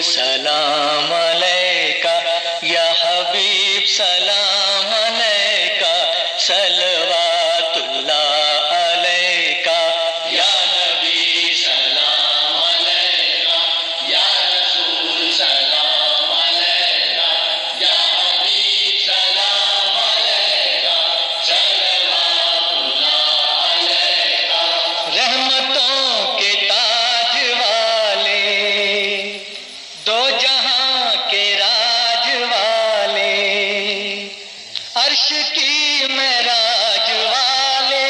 سلام علیکہ یا حبیب سلام علیکہ صلوات اللہ علیکہ یا نبی سلام علیکہ یا رسول سلام علیکہ یا حبیب سلام علیکہ صلوات اللہ علیکہ رحمتوں کے تاج والے دو جہاں کے راج والے عرش کی معراج والے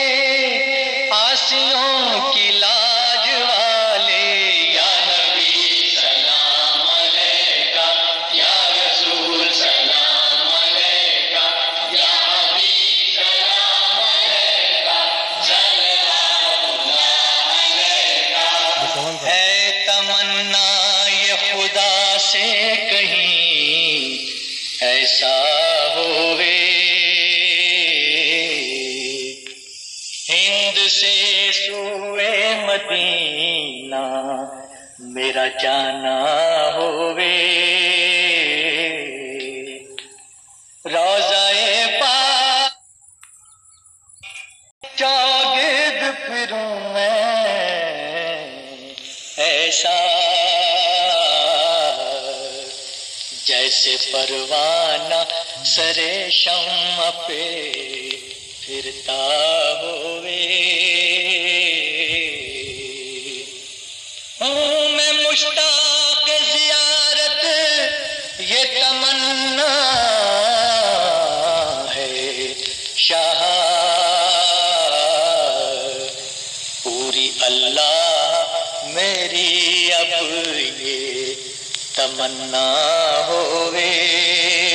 آسیوں کی لاج والے یا نبی سلام علیکہ یا رسول سلام علیکہ یا حبیب سلام علیکہ صلوات اللہ علیکہ ہے تمنا یہ خدا سے کہیں ایسا ہوئے ہند سے سوئے مدینہ میرا جانا ہوئے روضہ پاک چاگرد پھروں میں ایسا جیسے پروانہ سرے شمع پہ پھرتا ہوئے ہوں میں مشتاق زیارت یہ تمنا ہے شاہ پوری اللہ میری اب یہ تمنا ہوئے